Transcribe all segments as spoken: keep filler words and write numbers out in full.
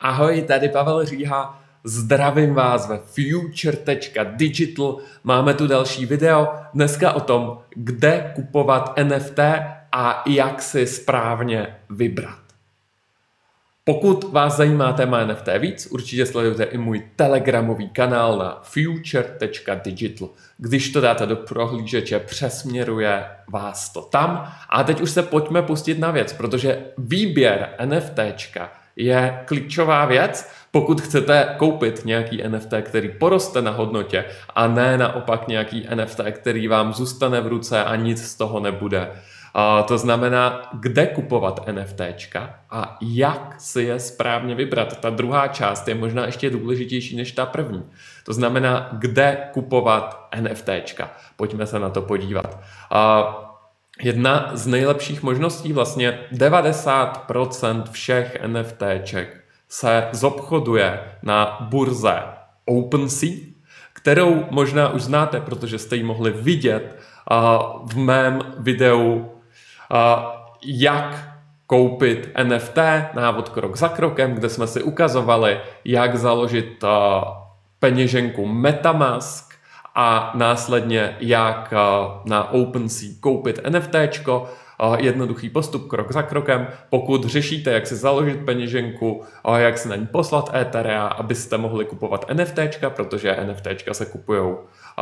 Ahoj, tady Pavel Říha, zdravím vás ve future tečka digital. Máme tu další video, dneska o tom, kde kupovat N F T a jak si správně vybrat. Pokud vás zajímá téma N F T víc, určitě sledujte i můj telegramový kanál na future tečka digital. Když to dáte do prohlížeče, přesměruje vás to tam. A teď už se pojďme pustit na věc, protože výběr NFTčka je klíčová věc, pokud chcete koupit nějaký N F T, který poroste na hodnotě, a ne naopak nějaký N F T, který vám zůstane v ruce a nic z toho nebude. A to znamená, kde kupovat NFTčka a jak si je správně vybrat. Ta druhá část je možná ještě důležitější než ta první. To znamená, kde kupovat NFTčka. Pojďme se na to podívat. A jedna z nejlepších možností, vlastně devadesát procent všech NFTček se zobchoduje na burze OpenSea, kterou možná už znáte, protože jste ji mohli vidět v mém videu jak koupit N F T, návod krok za krokem, kde jsme si ukazovali, jak založit peněženku MetaMask a následně jak na OpenSea koupit NFTčko. Jednoduchý postup krok za krokem. Pokud řešíte, jak si založit peněženku, jak si na ní poslat Etherea, abyste mohli kupovat NFTčka, protože NFTčka se kupujou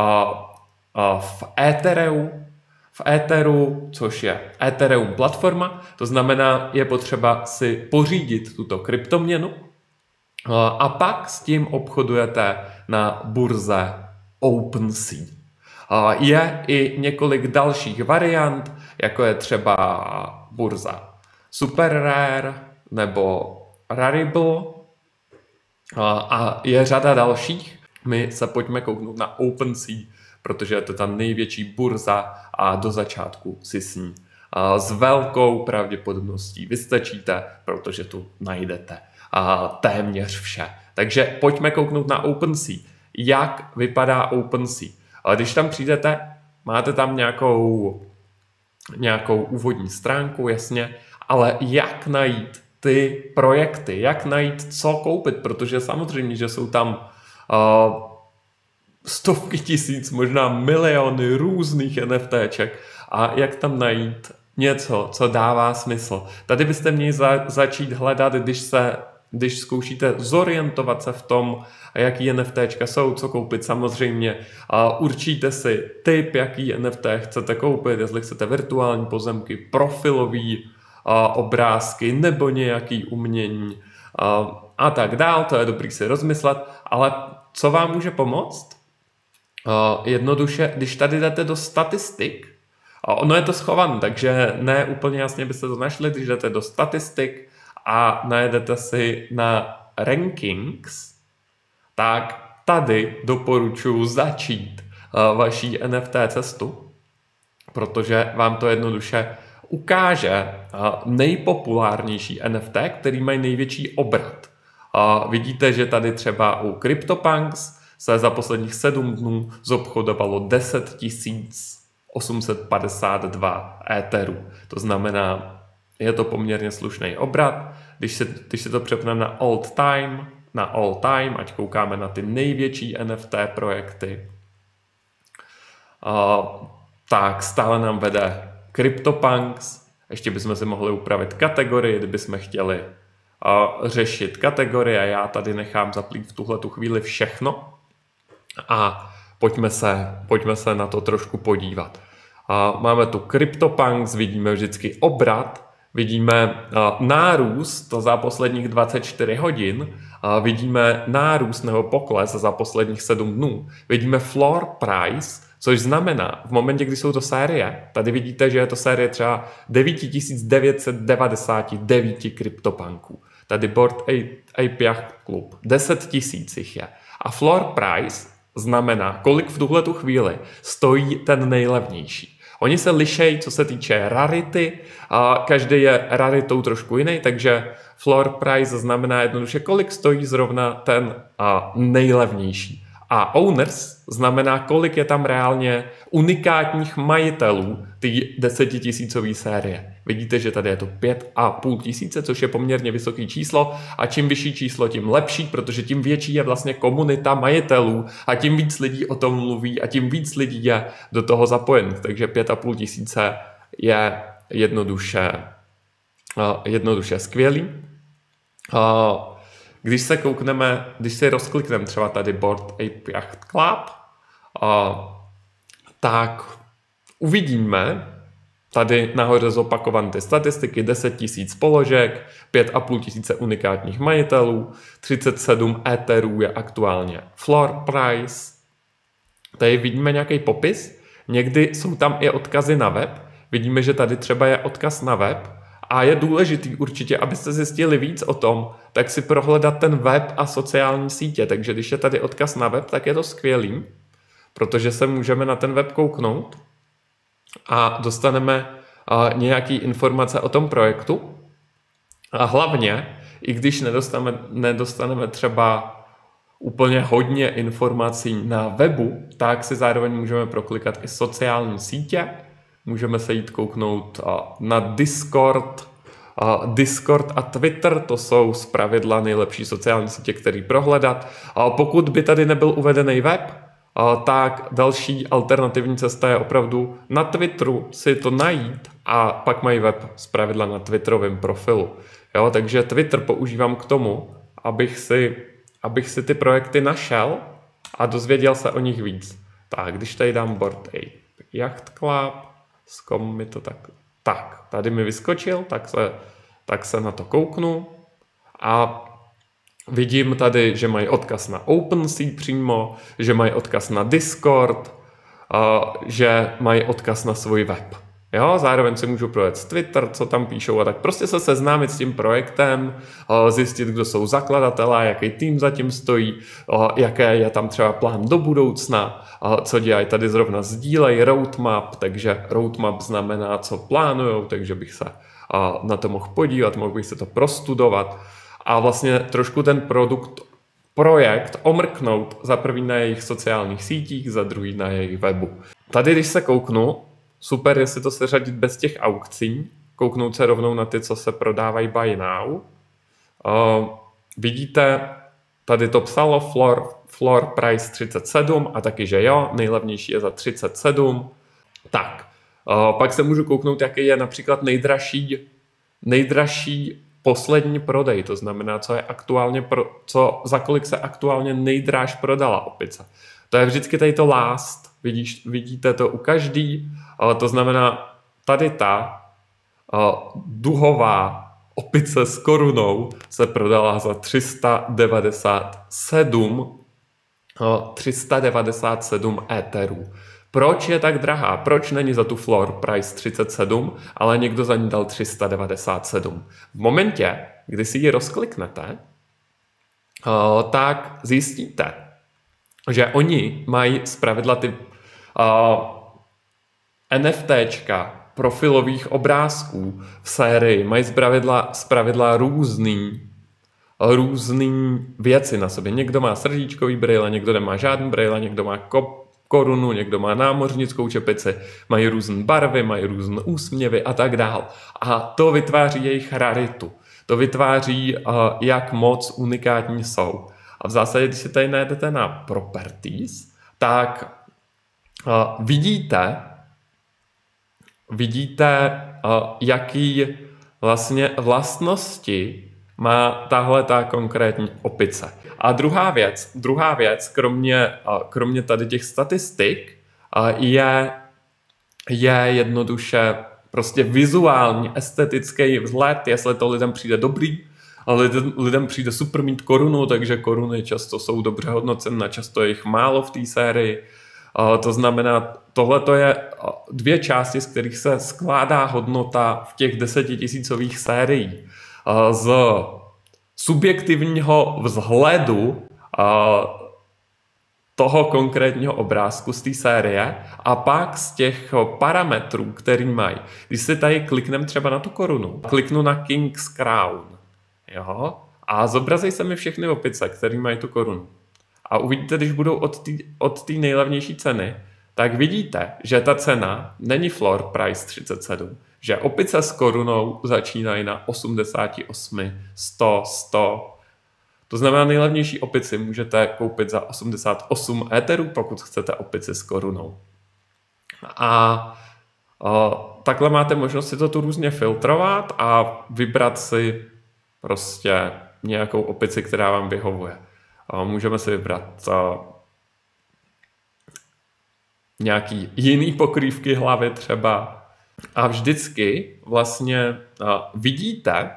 v Ethereu, v Etheru, což je Ethereum platforma, to znamená, je potřeba si pořídit tuto kryptoměnu a pak s tím obchodujete na burze OpenSea. Je i několik dalších variant, jako je třeba burza SuperRare nebo Rarible a je řada dalších. My se pojďme kouknout na OpenSea, protože je to ta největší burza a do začátku si s ní s velkou pravděpodobností vystačíte, protože tu najdete téměř vše. Takže pojďme kouknout na OpenSea. Jak vypadá OpenSea? Ale když tam přijdete, máte tam nějakou, nějakou úvodní stránku, jasně, ale jak najít ty projekty, jak najít, co koupit, protože samozřejmě, že jsou tam uh, stovky tisíc, možná miliony různých NFTček a jak tam najít něco, co dává smysl. Tady byste měli za, začít hledat, když se Když zkoušíte zorientovat se v tom, jaký NFTčka jsou, co koupit, samozřejmě určíte si typ, jaký N F T chcete koupit, jestli chcete virtuální pozemky, profilový obrázky nebo nějaký umění a tak dál. To je dobrý si rozmyslet, ale co vám může pomoct? Jednoduše, když tady jdete do statistik, ono je to schované, takže ne úplně jasně byste to našli, když jdete do statistik a najedete si na rankings, tak tady doporučuji začít vaší N F T cestu, protože vám to jednoduše ukáže nejpopulárnější N F T, který mají největší obrat. Vidíte, že tady třeba u CryptoPunks se za posledních sedm dnů zobchodovalo deset tisíc osm set padesát dva Etherů. To znamená, je to poměrně slušný obrat. Když se, když se to přepneme na all time, na all time, ať koukáme na ty největší N F T projekty, uh, tak stále nám vede CryptoPunks. Ještě bychom si mohli upravit kategorii, kdybychom chtěli uh, řešit kategorie. Já tady nechám zaplít v tuhletu chvíli všechno a pojďme se, pojďme se na to trošku podívat. Uh, máme tu CryptoPunks, vidíme vždycky obrat, vidíme nárůst za posledních dvacet čtyři hodin, vidíme nárůst nebo pokles za posledních sedm dnů, vidíme floor price, což znamená, v momentě, kdy jsou to série, tady vidíte, že je to série třeba devět tisíc devět set devadesát devět CryptoPunků. Tady Bored Ape Yacht Club, deset tisíc jich je. A floor price znamená, kolik v tuhletu chvíli stojí ten nejlevnější. Oni se lišejí, co se týče rarity, a každý je raritou trošku jiný, takže floor price znamená jednoduše, kolik stojí zrovna ten a, nejlevnější. A owners znamená, kolik je tam reálně unikátních majitelů té desetitisícové série. Vidíte, že tady je to pět a půl tisíce, což je poměrně vysoké číslo a čím vyšší číslo, tím lepší, protože tím větší je vlastně komunita majitelů a tím víc lidí o tom mluví a tím víc lidí je do toho zapojených. Takže pět a půl tisíce je jednoduše, jednoduše skvělý. Když se koukneme, když si rozklikneme třeba tady Bored Ape Yacht Club, tak uvidíme tady nahoře zopakované ty statistiky, deset tisíc položek, pět a půl tisíce unikátních majitelů, třicet sedm Etherů je aktuálně floor price. Tady vidíme nějaký popis, někdy jsou tam i odkazy na web, vidíme, že tady třeba je odkaz na web a je důležitý určitě, abyste zjistili víc o tom, tak si prohledat ten web a sociální sítě, takže když je tady odkaz na web, tak je to skvělý, protože se můžeme na ten web kouknout a dostaneme uh, nějaké informace o tom projektu. A hlavně, i když nedostaneme, nedostaneme třeba úplně hodně informací na webu, tak si zároveň můžeme proklikat i sociální sítě. Můžeme se jít kouknout uh, na Discord. Uh, Discord a Twitter, to jsou zpravidla nejlepší sociální sítě, který prohledat. Uh, pokud by tady nebyl uvedený web, tak další alternativní cesta je opravdu na Twitteru si to najít a pak mají web zpravidla na Twitterovém profilu. Jo, takže Twitter používám k tomu, abych si, abych si ty projekty našel a dozvěděl se o nich víc. Tak, když tady dám Bored Ape Yacht Club, zkom mi to tak. Tak, tady mi vyskočil, tak se, tak se na to kouknu a vidím tady, že mají odkaz na OpenSea přímo, že mají odkaz na Discord, uh, že mají odkaz na svůj web. Jo, zároveň si můžu projet Twitter, co tam píšou a tak prostě se seznámit s tím projektem, uh, zjistit, kdo jsou zakladatelé, jaký tým zatím stojí, uh, jaké je tam třeba plán do budoucna, uh, co dělají tady zrovna sdílej roadmap, takže roadmap znamená, co plánujou, takže bych se uh, na to mohl podívat, mohl bych se to prostudovat. A vlastně trošku ten produkt, projekt omrknout za první na jejich sociálních sítích, za druhý na jejich webu. Tady, když se kouknu, super je si to seřadit bez těch aukcí, kouknout se rovnou na ty, co se prodávají buy now. Uh, vidíte, tady to psalo floor, floor price třicet sedm a taky, že jo, nejlevnější je za třicet sedm. Tak, uh, pak se můžu kouknout, jaký je například nejdražší, nejdražší poslední prodej, to znamená, co je aktuálně pro, co, za kolik se aktuálně nejdráž prodala opice. To je vždycky tady to last, vidíš, vidíte to u každý, ale to znamená, tady ta uh, duhová opice s korunou se prodala za tři sta devadesát sedm, uh, tři sta devadesát sedm Etherů. Proč je tak drahá? Proč není za tu floor price třicet sedm, ale někdo za ní dal tři sta devadesát sedm? V momentě, kdy si ji rozkliknete, tak zjistíte, že oni mají zpravidla ty NFTčka profilových obrázků v sérii, mají zpravidla, zpravidla různý, různý věci na sobě. Někdo má srdíčkový brýle, někdo nemá žádný brýle, někdo má kop korunu, někdo má námořnickou čepici, mají různé barvy, mají různé úsměvy a tak dál. A to vytváří jejich raritu. To vytváří, uh, jak moc unikátní jsou. A v zásadě, když si tady najdete na properties, tak uh, vidíte, vidíte, uh, jaký vlastně vlastnosti má tahle ta konkrétní opice. A druhá věc, druhá věc, kromě, kromě tady těch statistik, je, je jednoduše prostě vizuální, estetický vzhled, jestli to lidem přijde dobrý, ale lidem, lidem přijde super mít korunu, takže koruny často jsou dobře hodnocené, často je jich málo v té sérii. To znamená, tohle to je dvě části, z kterých se skládá hodnota v těch desetitisícových sérií. Z subjektivního vzhledu toho konkrétního obrázku z té série a pak z těch parametrů, který mají. Když si tady klikneme třeba na tu korunu, kliknu na King's Crown, jo, a zobrazí se mi všechny opice, které mají tu korunu. a uvidíte, když budou od té od té nejlevnější ceny, tak vidíte, že ta cena není floor price třicet sedm, že opice s korunou začínají na osmdesát osm, sto, sto. To znamená, nejlevnější opici můžete koupit za osmdesát osm éterů, pokud chcete opici s korunou. A o, takhle máte možnost si to tu různě filtrovat a vybrat si prostě nějakou opici, která vám vyhovuje. O, můžeme si vybrat o, nějaký jiný pokrývky hlavy třeba. A vždycky vlastně o, vidíte,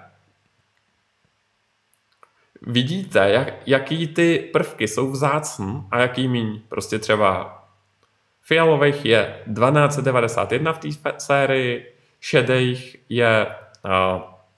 vidíte, jak, jaký ty prvky jsou vzácný a jaký míň. Prostě třeba fialových je dvanáct set devadesát jedna v té sérii, šedých je uh,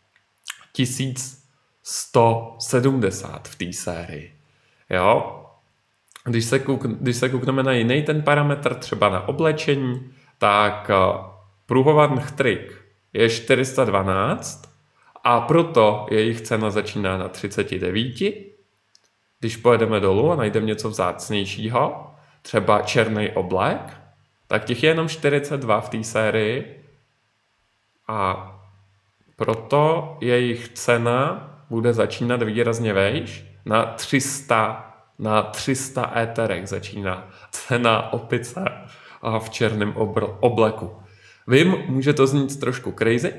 tisíc sto sedmdesát v té sérii. Jo? Když se, kouk, když se koukneme na jiný ten parametr, třeba na oblečení, tak uh, průhovaných trik je čtyři sta dvanáct a proto jejich cena začíná na třicet devět. Když pojedeme dolů a najdeme něco vzácnějšího, třeba černý oblek, tak těch je jenom čtyřicet dva v té sérii a proto jejich cena bude začínat výrazně vejš. Na tři sta, na tři sta éterech začíná cena opice v černém obleku. Vím, může to znít trošku crazy.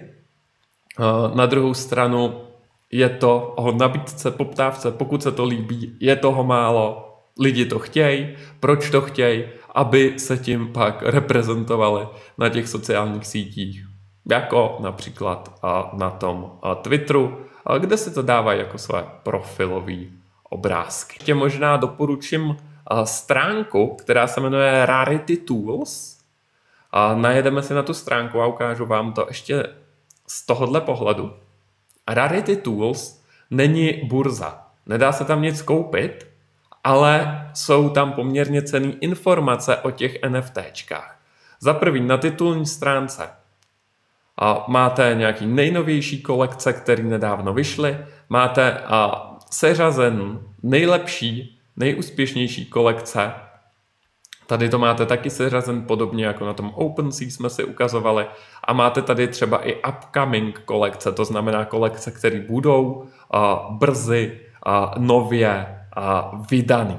Na druhou stranu je to o nabídce, poptávce, pokud se to líbí, je toho málo, lidi to chtějí, proč to chtějí, aby se tím pak reprezentovali na těch sociálních sítích, jako například na tom Twitteru, kde si to dávají jako své profilové obrázky. Ještě možná doporučím stránku, která se jmenuje Rarity Tools. Najedeme si na tu stránku a ukážu vám to ještě z tohohle pohledu. Rarity Tools není burza. Nedá se tam nic koupit, ale jsou tam poměrně cenné informace o těch NFTčkách. Za první na titulní stránce a máte nějaký nejnovější kolekce, které nedávno vyšly. Máte a, seřazen nejlepší, nejúspěšnější kolekce. Tady to máte taky seřazen podobně jako na tom OpenSea jsme si ukazovali. A máte tady třeba i upcoming kolekce, to znamená kolekce, které budou a, brzy a, nově a, vydaný.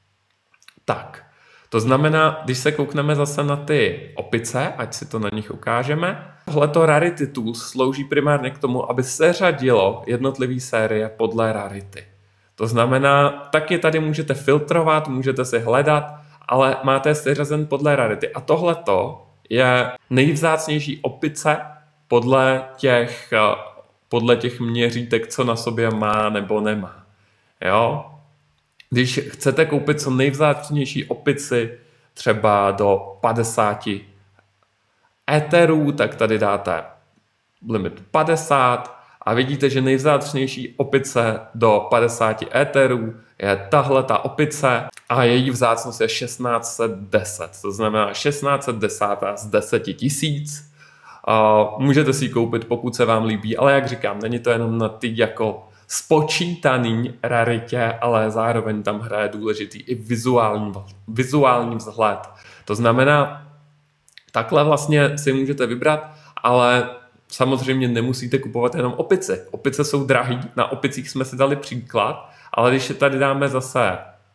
Tak, to znamená, když se koukneme zase na ty opice, ať si to na nich ukážeme, tohleto Rarity Tools slouží primárně k tomu, aby se řadilo jednotlivé série podle rarity. To znamená, taky tady můžete filtrovat, můžete si hledat, ale máte seřazen podle rarity. A tohleto je nejvzácnější opice podle těch, podle těch měřítek, co na sobě má nebo nemá. Jo? Když chcete koupit co nejvzácnější opici třeba do padesáti éterů, tak tady dáte limit padesát a vidíte, že nejvzácnější opice do padesáti éterů je tahle ta opice a její vzácnost je šestnáct set deset, to znamená šestnáct set deset z deset tisíc. Můžete si ji koupit, pokud se vám líbí, ale jak říkám, není to jenom na ty jako spočítaný raritě, ale zároveň tam hraje důležitý i vizuální, vizuální vzhled. To znamená, takhle vlastně si můžete vybrat, ale samozřejmě nemusíte kupovat jenom opice. Opice jsou drahý, na opicích jsme si dali příklad, ale když tady dáme zase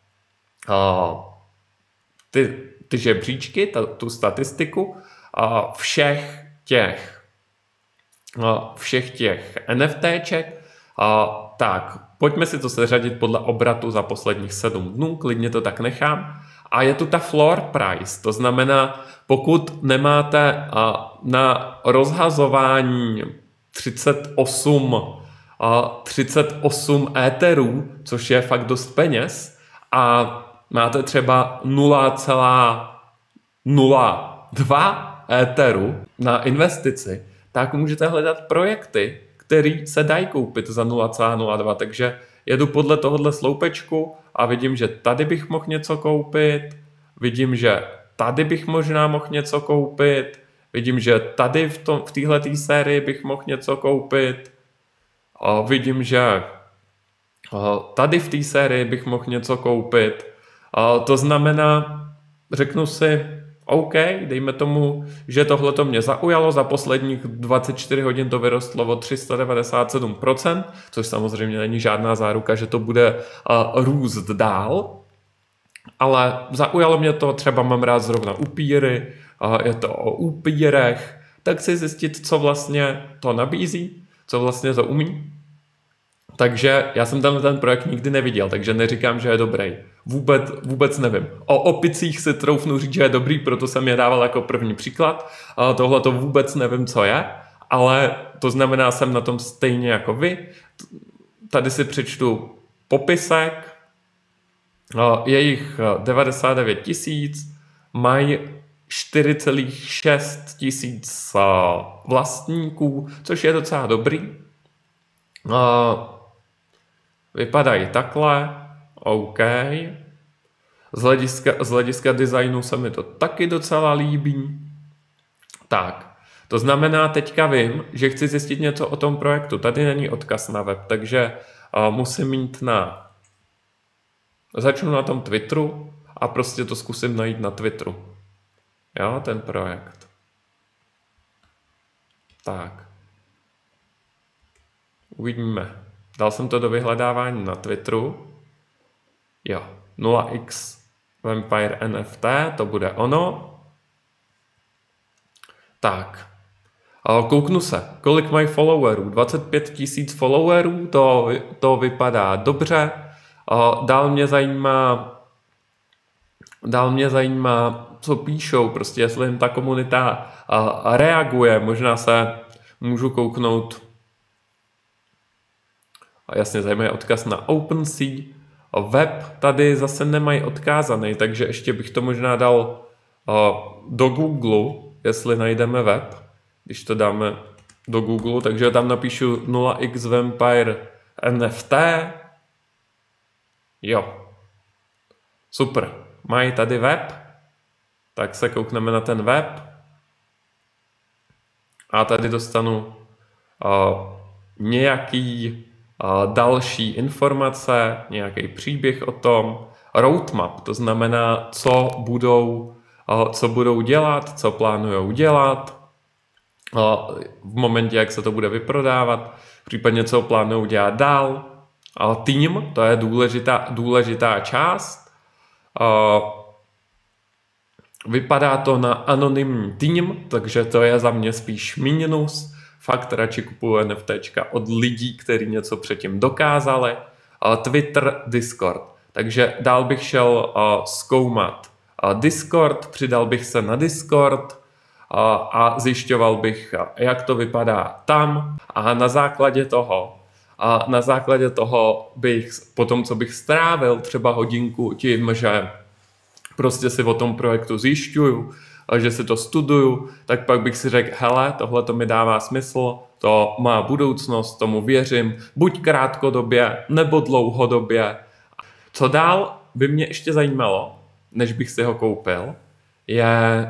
uh, ty, ty žebříčky, ta, tu statistiku uh, všech těch uh, všech těch NFTček, uh, tak pojďme si to seřadit podle obratu za posledních sedm dnů, klidně to tak nechám. A je tu ta floor price, to znamená, pokud nemáte uh, na rozhazování třicet osm, uh, třicet osm éterů, což je fakt dost peněz, a máte třeba nula celá nula dva éteru na investici, tak můžete hledat projekty, které se dají koupit za nula celá nula dva. Takže jedu podle tohohle sloupečku a vidím, že tady bych mohl něco koupit, vidím, že tady bych možná mohl něco koupit, vidím, že tady v, tom, v téhletý sérii bych mohl něco koupit, a vidím, že tady v té sérii bych mohl něco koupit To znamená, řeknu si, OK, dejme tomu, že tohle to mě zaujalo, za posledních dvacet čtyři hodin to vyrostlo o tři sta devadesát sedm procent, což samozřejmě není žádná záruka, že to bude růst dál, ale zaujalo mě to, třeba mám rád zrovna upíry, je to o upírech, tak si zjistit, co vlastně to nabízí, co vlastně to umí. Takže já jsem tenhle ten projekt nikdy neviděl, takže neříkám, že je dobrý. Vůbec, vůbec nevím. O opicích si troufnu říct, že je dobrý, proto jsem je dával jako první příklad. Tohle to vůbec nevím, co je, ale to znamená, jsem na tom stejně jako vy. Tady si přečtu popisek. Je jich devadesát devět tisíc, mají čtyři celá šest tisíc vlastníků, což je docela dobrý. Vypadají takhle, OK. Z hlediska, z hlediska designu se mi to taky docela líbí. Tak, to znamená, teďka vím, že chci zjistit něco o tom projektu. Tady není odkaz na web, takže uh, musím mít na... Začnu na tom Twitteru a prostě to zkusím najít na Twitteru. Jo, ten projekt. Tak. Uvidíme. Dal jsem to do vyhledávání na Twitteru. Jo, nula x Vampire N F T, to bude ono. Tak. Kouknu se, kolik mají followerů. dvacet pět tisíc followerů, to, to vypadá dobře. Dál mě zajímá, dál mě zajímá, co píšou, prostě jestli jim ta komunita reaguje. Možná se můžu kouknout. A jasně, zajímavý odkaz na OpenSea. Web tady zase nemají odkázaný, takže ještě bych to možná dal do Google, jestli najdeme web. Když to dáme do Google, takže tam napíšu nula x Vampire N F T. Jo. Super. Mají tady web, tak se koukneme na ten web. A tady dostanu uh, nějaký uh, další informace, nějaký příběh o tom. Roadmap, to znamená, co budou, uh, co budou dělat, co plánujou dělat, uh, v momentě, jak se to bude vyprodávat, případně co plánují dělat dál. Uh, tým, to je důležitá, důležitá část. Uh, Vypadá to na anonymní tým, takže to je za mě spíš minus. Fakt radši kupuju NFTčka od lidí, kteří něco předtím dokázali. Twitter, Discord. Takže dál bych šel uh, zkoumat uh, Discord, přidal bych se na Discord uh, a zjišťoval bych, uh, jak to vypadá tam. A na základě toho, uh, na základě toho bych, potom co bych strávil třeba hodinku tím, že prostě si o tom projektu zjišťuju, že si to studuju, tak pak bych si řekl, hele, tohle to mi dává smysl, to má budoucnost, tomu věřím, buď krátkodobě, nebo dlouhodobě. Co dál by mě ještě zajímalo, než bych si ho koupil, je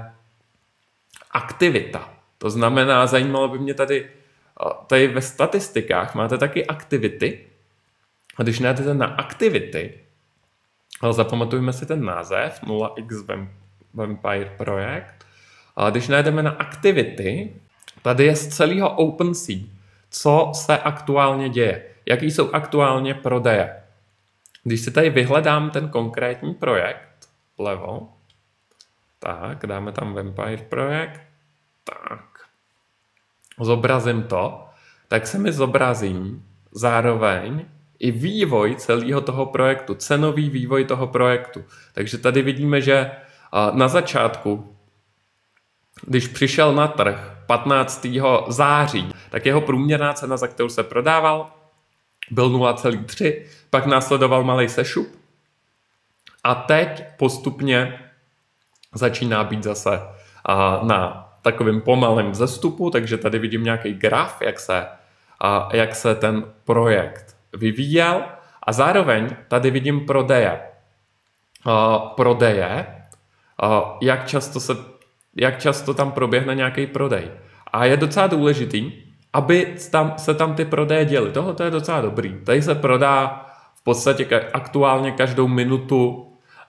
aktivita. To znamená, zajímalo by mě tady, tady ve statistikách máte taky aktivity. A když najdete na aktivity, ale zapamatujme si ten název, nula x Vampire projekt. A když najdeme na aktivity, tady je z celého OpenSea, co se aktuálně děje, jaký jsou aktuálně prodeje. Když si tady vyhledám ten konkrétní projekt, vlevo, tak dáme tam Vampire projekt, tak, zobrazím to, tak se mi zobrazí zároveň i vývoj celého toho projektu, cenový vývoj toho projektu. Takže tady vidíme, že na začátku, když přišel na trh patnáctého září, tak jeho průměrná cena, za kterou se prodával, byl nula celá tři, pak následoval malý sešup a teď postupně začíná být zase na takovým pomalém vzestupu, takže tady vidím nějaký graf, jak se, jak se ten projekt vyvíjel a zároveň tady vidím prodeje. Uh, prodeje, uh, jak, často se, jak často tam proběhne nějaký prodej. A je docela důležitý, aby tam, se tam ty prodeje děly. Tohle je docela dobrý. Tady se prodá v podstatě ka- aktuálně každou minutu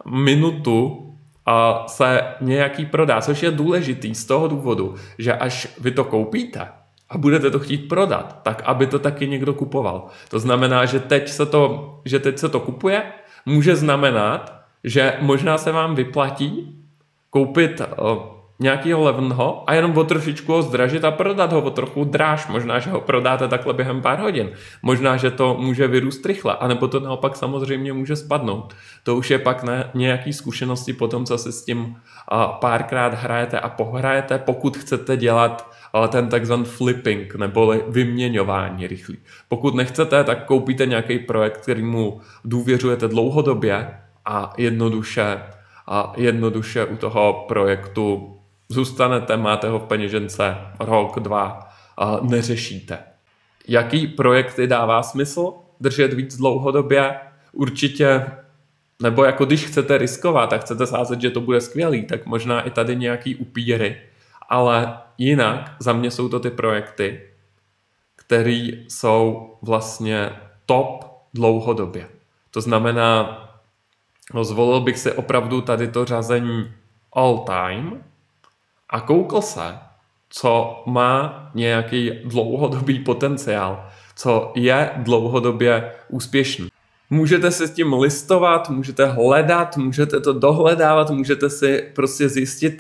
minutu a se nějaký prodá, což je důležitý z toho důvodu, že až vy to koupíte a budete to chtít prodat, tak aby to taky někdo kupoval. To znamená, že teď se to, že teď se to kupuje, může znamenat, že možná se vám vyplatí koupit uh, nějakého levného a jenom o trošičku ho zdražit a prodat ho o trochu dráž. Možná, že ho prodáte takhle během pár hodin. Možná, že to může vyrůst rychle, anebo to naopak samozřejmě může spadnout. To už je pak na nějaký zkušenosti po tom, co si s tím uh, párkrát hrajete a pohrajete, pokud chcete dělat uh, ten takzvaný flipping, neboli vyměňování rychlý. Pokud nechcete, tak koupíte nějaký projekt, kterýmu důvěřujete dlouhodobě a jednoduše, a jednoduše u toho projektu zůstanete, máte ho v peněžence rok, dva, a neřešíte. Jaký projekty dává smysl držet víc dlouhodobě? Určitě, nebo jako když chcete riskovat a chcete sázet, že to bude skvělý, tak možná i tady nějaký upíry, ale jinak za mě jsou to ty projekty, které jsou vlastně top dlouhodobě. To znamená, no, zvolil bych si opravdu tady to řazení all time a koukl se, co má nějaký dlouhodobý potenciál, co je dlouhodobě úspěšný. Můžete si s tím listovat, můžete hledat, můžete to dohledávat, můžete si prostě zjistit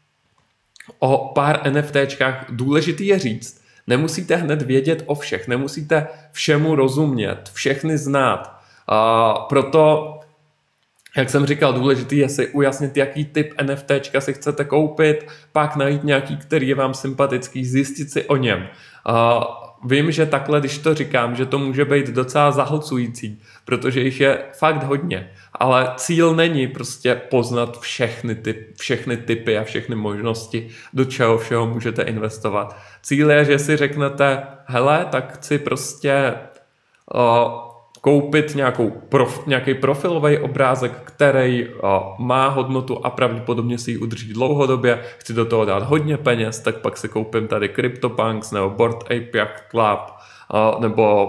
o pár NFTčkách. Důležitý je říct, nemusíte hned vědět o všech, nemusíte všemu rozumět, všechny znát. A proto, jak jsem říkal, důležitý je si ujasnit, jaký typ NFTčka si chcete koupit, pak najít nějaký, který je vám sympatický, zjistit si o něm. A vím, že takhle, když to říkám, že to může být docela zahlcující, protože jich je fakt hodně, ale cíl není prostě poznat všechny, typ, všechny typy a všechny možnosti, do čeho všeho můžete investovat. Cíl je, že si řeknete, hele, tak chci prostě uh, koupit nějakou prof, nějaký profilový obrázek, který uh, má hodnotu a pravděpodobně si ji udrží dlouhodobě, chci do toho dát hodně peněz, tak pak si koupím tady CryptoPunks nebo Bored Ape Yacht Club uh, nebo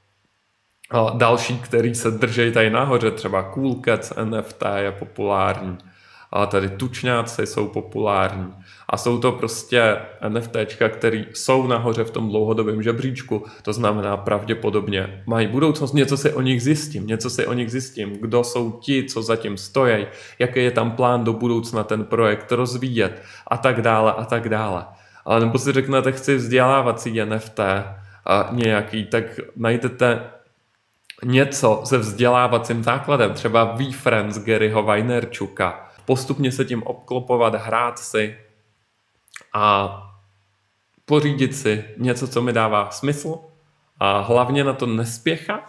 uh, další, který se drží tady nahoře, třeba Cool Cats N F T je populární, a tady tučňáci jsou populární a jsou to prostě NFTčka, které jsou nahoře v tom dlouhodobém žebříčku, to znamená pravděpodobně mají budoucnost, něco si o nich zjistím, něco si o nich zjistím, kdo jsou ti, co zatím stojí, jaký je tam plán do budoucna ten projekt rozvíjet a tak dále a tak dále. A nebo si řeknete, chci vzdělávací N F T a nějaký, tak najdete něco se vzdělávacím základem, třeba VeFriends Garyho Vaynerchuka, postupně se tím obklopovat, hrát si a pořídit si něco, co mi dává smysl a hlavně na to nespěchat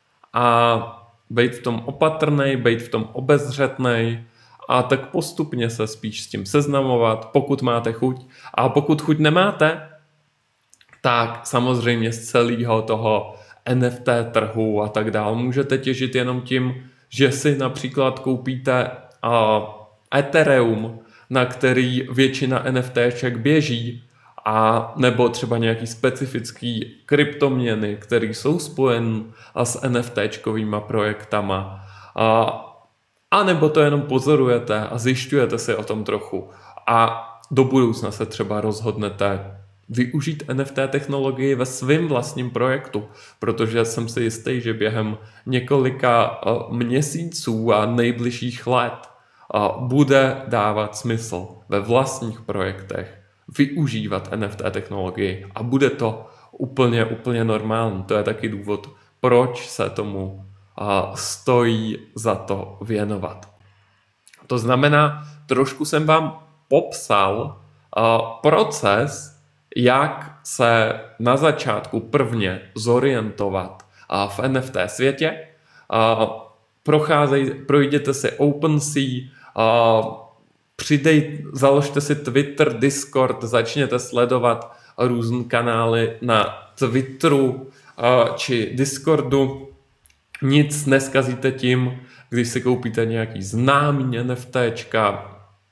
a být v tom opatrnej, být v tom obezřetnej a tak postupně se spíš s tím seznamovat, pokud máte chuť. A pokud chuť nemáte, tak samozřejmě z celého toho N F T trhu a tak dále můžete těžit jenom tím, že si například koupíte uh, Ethereum, na který většina NFTček běží, a nebo třeba nějaký specifický kryptoměny, které jsou spojené s NFTčkovýma projektama. A, a nebo to jenom pozorujete a zjišťujete si o tom trochu. A do budoucna se třeba rozhodnete využít N F T technologii ve svém vlastním projektu, protože jsem si jistý, že během několika měsíců a nejbližších let bude dávat smysl ve vlastních projektech využívat N F T technologii a bude to úplně, úplně normální. To je taky důvod, proč se tomu stojí za to věnovat. To znamená, trošku jsem vám popsal proces, jak se na začátku prvně zorientovat v N F T světě. Procházej, projděte si OpenSea, přidej, založte si Twitter, Discord, začněte sledovat různé kanály na Twitteru či Discordu. Nic neskazíte tím, když si koupíte nějaký známý NFTčka.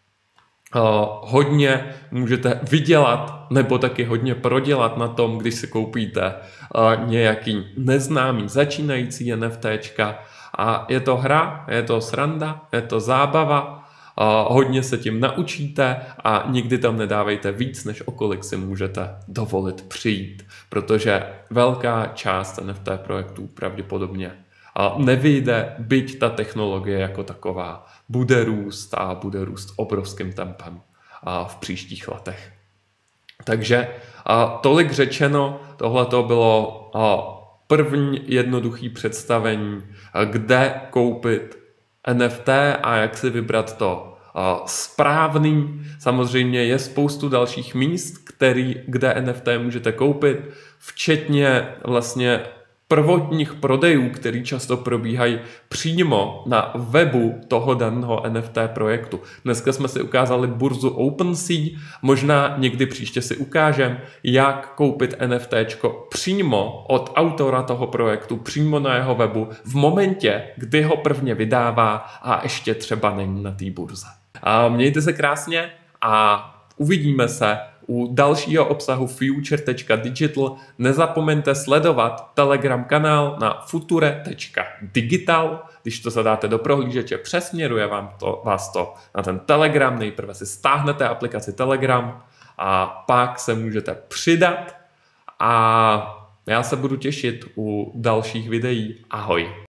Hodně můžete vydělat nebo taky hodně prodělat na tom, když si koupíte nějaký neznámý začínající NFTčka. A je to hra, je to sranda, je to zábava, a hodně se tím naučíte a nikdy tam nedávejte víc, než o kolik si můžete dovolit přijít, protože velká část N F T projektů pravděpodobně nevyjde, byť ta technologie jako taková bude růst a bude růst obrovským tempem v příštích letech. Takže tolik řečeno, tohle to bylo první jednoduché představení, kde koupit N F T a jak si vybrat to správný. Samozřejmě je spoustu dalších míst, který, kde N F T můžete koupit, včetně vlastně prvotních prodejů, který často probíhají přímo na webu toho daného N F T projektu. Dneska jsme si ukázali burzu OpenSea, možná někdy příště si ukážeme, jak koupit NFTčko přímo od autora toho projektu, přímo na jeho webu, v momentě, kdy ho prvně vydává a ještě třeba není na té burze. A mějte se krásně a uvidíme se u dalšího obsahu future tečka digital. Nezapomeňte sledovat Telegram kanál na future tečka digital. Když to zadáte do prohlížeče, přesměruje vám to, vás to na ten Telegram. Nejprve si stáhnete aplikaci Telegram a pak se můžete přidat. A já se budu těšit u dalších videí. Ahoj.